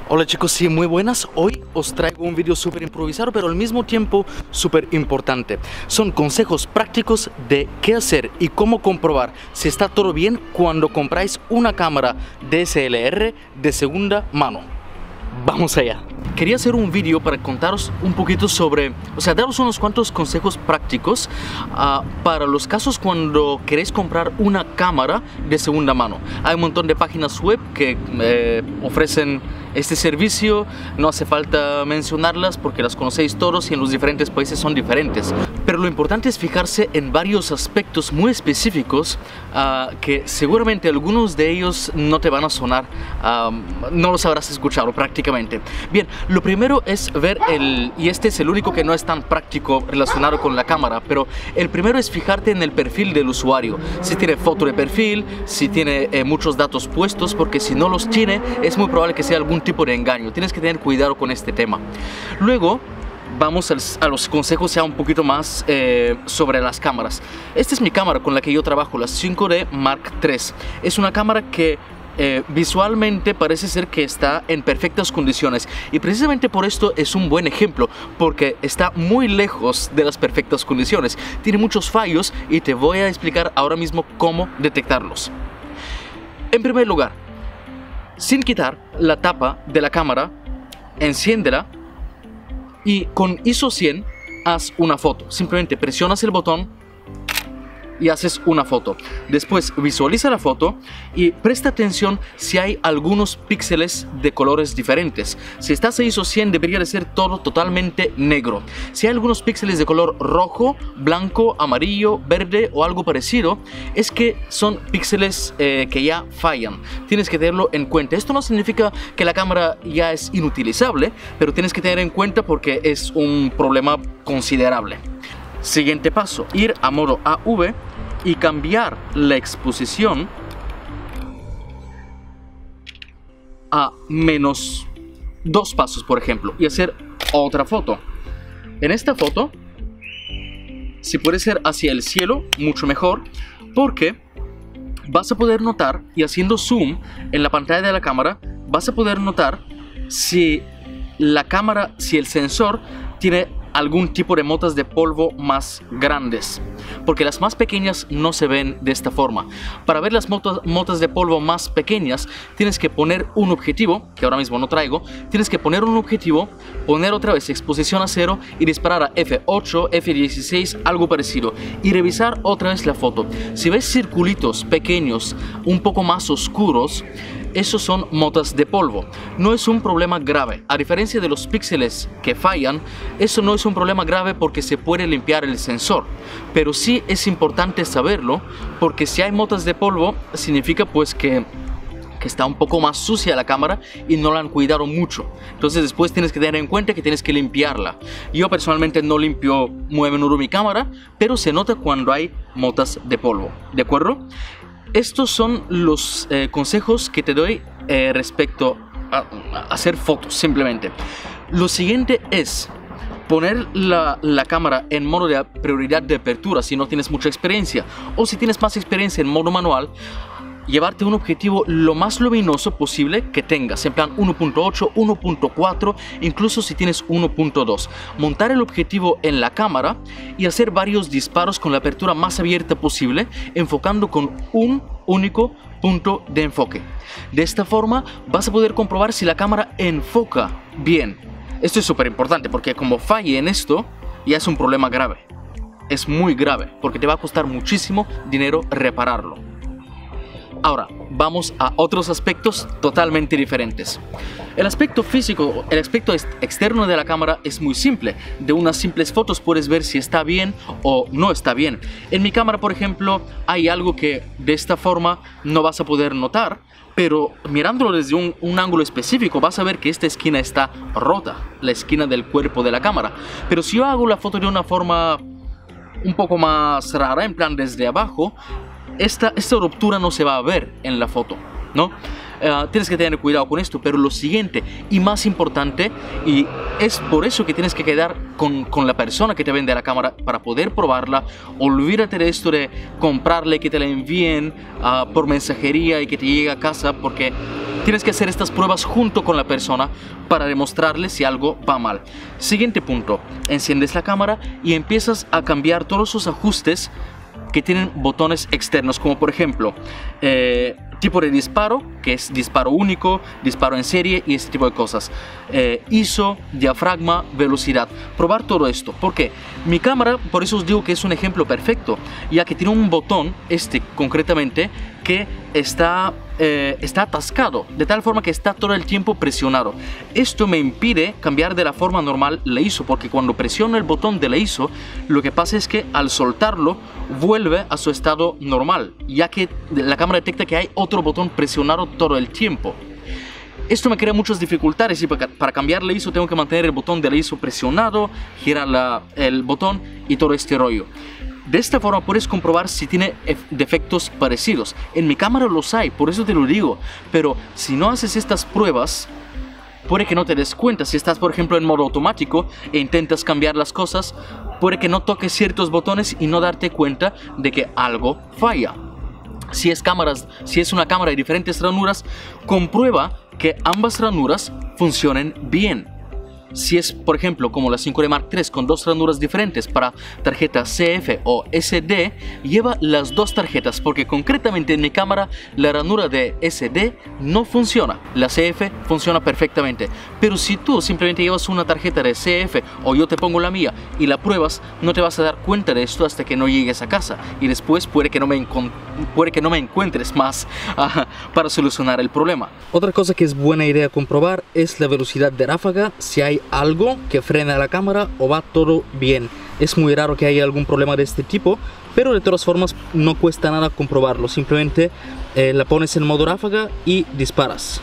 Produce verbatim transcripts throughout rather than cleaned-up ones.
Hola chicos, sí, muy buenas. Hoy os traigo un vídeo súper improvisado, pero al mismo tiempo súper importante. Son consejos prácticos de qué hacer y cómo comprobar si está todo bien cuando compráis una cámara D S L R de segunda mano. Vamos allá. Quería hacer un vídeo para contaros un poquito sobre, o sea, daros unos cuantos consejos prácticos uh, para los casos cuando queréis comprar una cámara de segunda mano. Hay un montón de páginas web que eh, ofrecen este servicio, no hace falta mencionarlas porque las conocéis todos y en los diferentes países son diferentes. Pero lo importante es fijarse en varios aspectos muy específicos uh, que seguramente algunos de ellos no te van a sonar, uh, no los habrás escuchado prácticamente. Bien, lo primero es ver el, y este es el único que no es tan práctico relacionado con la cámara, pero el primero es fijarte en el perfil del usuario. Si tiene foto de perfil, si tiene eh, muchos datos puestos, porque si no los tiene es muy probable que sea algún tipo de engaño. Tienes que tener cuidado con este tema. Luego vamos a los consejos ya un poquito más eh, sobre las cámaras. Esta es mi cámara con la que yo trabajo, la cinco D Mark tres. Es una cámara que eh, visualmente parece ser que está en perfectas condiciones y precisamente por esto es un buen ejemplo, porque está muy lejos de las perfectas condiciones. Tiene muchos fallos y te voy a explicar ahora mismo cómo detectarlos. En primer lugar, sin quitar la tapa de la cámara, enciéndela y con I S O cien haz una foto. Simplemente presionas el botón y haces una foto. Después visualiza la foto y presta atención si hay algunos píxeles de colores diferentes. Si estás a I S O cien debería de ser todo totalmente negro. Si hay algunos píxeles de color rojo, blanco, amarillo, verde o algo parecido, es que son píxeles eh, que ya fallan. Tienes que tenerlo en cuenta. Esto no significa que la cámara ya es inutilizable, pero tienes que tener en cuenta porque es un problema considerable. Siguiente paso, ir a modo A V y cambiar la exposición a menos dos pasos, por ejemplo, y hacer otra foto. En esta foto, si puede ser hacia el cielo, mucho mejor, porque vas a poder notar, y haciendo zoom en la pantalla de la cámara, vas a poder notar si la cámara, si el sensor tiene algún tipo de motas de polvo más grandes, porque las más pequeñas no se ven de esta forma. Para ver las motas, motas de polvo más pequeñas tienes que poner un objetivo, que ahora mismo no traigo, tienes que poner un objetivo, poner otra vez exposición a cero y disparar a F ocho, F dieciséis, algo parecido, y revisar otra vez la foto. Si ves circulitos pequeños un poco más oscuros, esos son motas de polvo. No es un problema grave. A diferencia de los píxeles que fallan, eso no es un problema grave porque se puede limpiar el sensor. Pero sí es importante saberlo, porque si hay motas de polvo, significa pues que, que está un poco más sucia la cámara y no la han cuidado mucho. Entonces después tienes que tener en cuenta que tienes que limpiarla. Yo personalmente no limpio muy a menudo mi cámara, pero se nota cuando hay motas de polvo. ¿De acuerdo? Estos son los eh, consejos que te doy eh, respecto a, a hacer fotos, simplemente. Lo siguiente es poner la, la cámara en modo de prioridad de apertura si no tienes mucha experiencia, o si tienes más experiencia en modo manual, llevarte un objetivo lo más luminoso posible que tengas, en plan uno punto ocho, uno punto cuatro, incluso si tienes uno punto dos. Montar el objetivo en la cámara y hacer varios disparos con la apertura más abierta posible, enfocando con un único punto de enfoque. De esta forma vas a poder comprobar si la cámara enfoca bien. Esto es súper importante porque como falle en esto, ya es un problema grave. Es muy grave porque te va a costar muchísimo dinero repararlo. Ahora, vamos a otros aspectos totalmente diferentes. El aspecto físico, el aspecto externo de la cámara es muy simple. De unas simples fotos puedes ver si está bien o no está bien. En mi cámara, por ejemplo, hay algo que de esta forma no vas a poder notar, pero mirándolo desde un, un ángulo específico vas a ver que esta esquina está rota, la esquina del cuerpo de la cámara. Pero si yo hago la foto de una forma un poco más rara, en plan desde abajo, Esta, esta ruptura no se va a ver en la foto, ¿no? Uh, tienes que tener cuidado con esto, pero lo siguiente y más importante, y es por eso que tienes que quedar con, con la persona que te vende la cámara para poder probarla. Olvídate de esto de comprarle, que te la envíen uh, por mensajería y que te llegue a casa, porque Tienes que hacer estas pruebas junto con la persona para demostrarle si algo va mal. Siguiente punto, enciendes la cámara y empiezas a cambiar todos los ajustes que tienen botones externos, como por ejemplo eh, tipo de disparo, que es disparo único, disparo en serie y ese tipo de cosas, eh, I S O, diafragma, velocidad. Probar todo esto, porque mi cámara, por eso os digo que es un ejemplo perfecto, ya que tiene un botón, este concretamente, que está, eh, está atascado, de tal forma que está todo el tiempo presionado. Esto me impide cambiar de la forma normal la I S O, porque cuando presiono el botón de la I S O, lo que pasa es que al soltarlo, vuelve a su estado normal, ya que la cámara detecta que hay otro botón presionado todo el tiempo. Esto me crea muchas dificultades y para cambiar la I S O tengo que mantener el botón de la I S O presionado, girar la, el botón y todo este rollo. De esta forma puedes comprobar si tiene defectos parecidos. En mi cámara los hay, por eso te lo digo. Pero si no haces estas pruebas, puede que no te des cuenta. Si estás, por ejemplo, en modo automático e intentas cambiar las cosas, puede que no toques ciertos botones y no darte cuenta de que algo falla. Si es, cámaras, si es una cámara de diferentes ranuras, comprueba que ambas ranuras funcionen bien. Si es, por ejemplo, como la cinco D Mark tres con dos ranuras diferentes para tarjeta C F o S D, lleva las dos tarjetas, porque concretamente en mi cámara la ranura de S D no funciona, la C F funciona perfectamente. Pero si tú simplemente llevas una tarjeta de C F o yo te pongo la mía y la pruebas, no te vas a dar cuenta de esto hasta que no llegues a casa, y después puede que no me, puede que no me encuentres más uh, para solucionar el problema. Otra cosa que es buena idea comprobar es la velocidad de ráfaga, si hay algo que frena la cámara o va todo bien. Es muy raro que haya algún problema de este tipo, pero de todas formas no cuesta nada comprobarlo. Simplemente eh, la pones en modo ráfaga y disparas.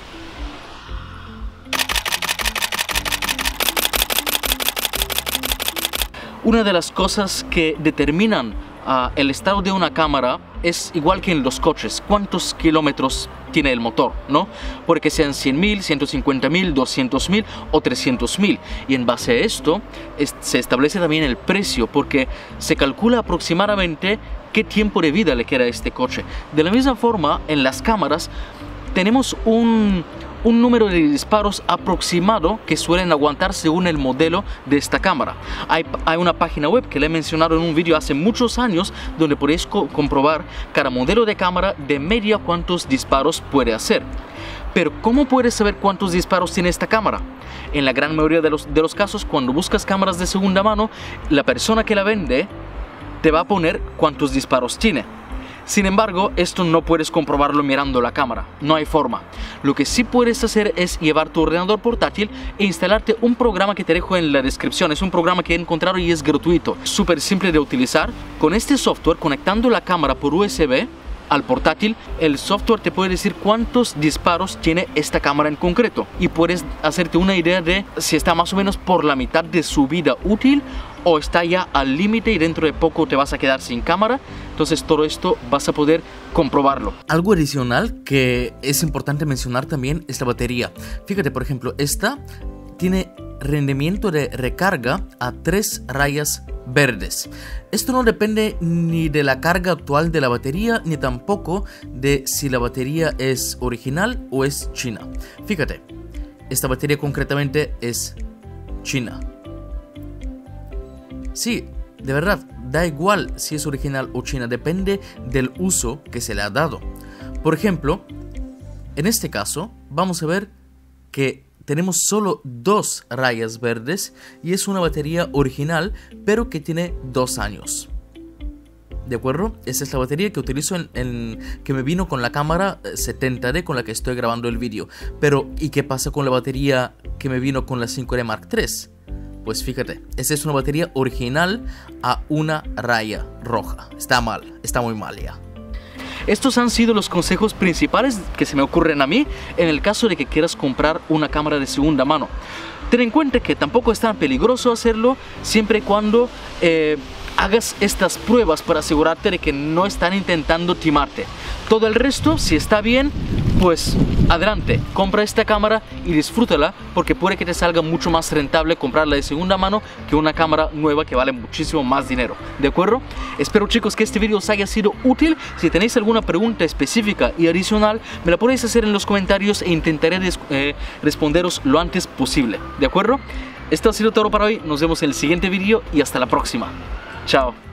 Una de las cosas que determinan uh, el estado de una cámara es igual que en los coches, cuántos kilómetros tiene el motor, ¿no? Porque sean cien mil, ciento cincuenta mil, doscientos mil o trescientos mil. Y en base a esto es, se establece también el precio, porque se calcula aproximadamente qué tiempo de vida le queda a este coche. De la misma forma, en las cámaras tenemos un, un número de disparos aproximado que suelen aguantar según el modelo de esta cámara. Hay, hay una página web que le he mencionado en un vídeo hace muchos años, donde podéis co comprobar cada modelo de cámara de media cuántos disparos puede hacer. Pero ¿cómo puedes saber cuántos disparos tiene esta cámara? En la gran mayoría de los, de los casos, cuando buscas cámaras de segunda mano, la persona que la vende te va a poner cuántos disparos tiene. Sin embargo, esto no puedes comprobarlo mirando la cámara, no hay forma. Lo que sí puedes hacer es llevar tu ordenador portátil e instalarte un programa que te dejo en la descripción. Es un programa que he encontrado y es gratuito, súper simple de utilizar. Con este software, conectando la cámara por U S B al portátil, el software te puede decir cuántos disparos tiene esta cámara en concreto, y puedes hacerte una idea de si está más o menos por la mitad de su vida útil o está ya al límite y dentro de poco te vas a quedar sin cámara. Entonces todo esto vas a poder comprobarlo. Algo adicional que es importante mencionar también es la batería. Fíjate, por ejemplo, esta tiene rendimiento de recarga a tres rayas verdes. Esto no depende ni de la carga actual de la batería, ni tampoco de si la batería es original o es china. Fíjate, esta batería concretamente es china. Sí, de verdad, da igual si es original o china, depende del uso que se le ha dado. Por ejemplo, en este caso, vamos a ver que tenemos solo dos rayas verdes y es una batería original, pero que tiene dos años. ¿De acuerdo? Esa es la batería que utilizo en, en que me vino con la cámara setenta D con la que estoy grabando el vídeo. Pero, ¿y qué pasa con la batería que me vino con la cinco D Mark tres? Pues fíjate, esa es una batería original a una raya roja. Está mal, está muy mal ya. Estos han sido los consejos principales que se me ocurren a mí en el caso de que quieras comprar una cámara de segunda mano. Ten en cuenta que tampoco es tan peligroso hacerlo siempre y cuando eh, hagas estas pruebas para asegurarte de que no están intentando timarte. Todo el resto, si está bien, pues adelante, compra esta cámara y disfrútala, porque puede que te salga mucho más rentable comprarla de segunda mano que una cámara nueva que vale muchísimo más dinero, ¿de acuerdo? Espero, chicos, que este vídeo os haya sido útil. Si tenéis alguna pregunta específica y adicional, me la podéis hacer en los comentarios e intentaré eh, responderos lo antes posible, ¿de acuerdo? Esto ha sido todo para hoy, nos vemos en el siguiente vídeo y hasta la próxima. Chao.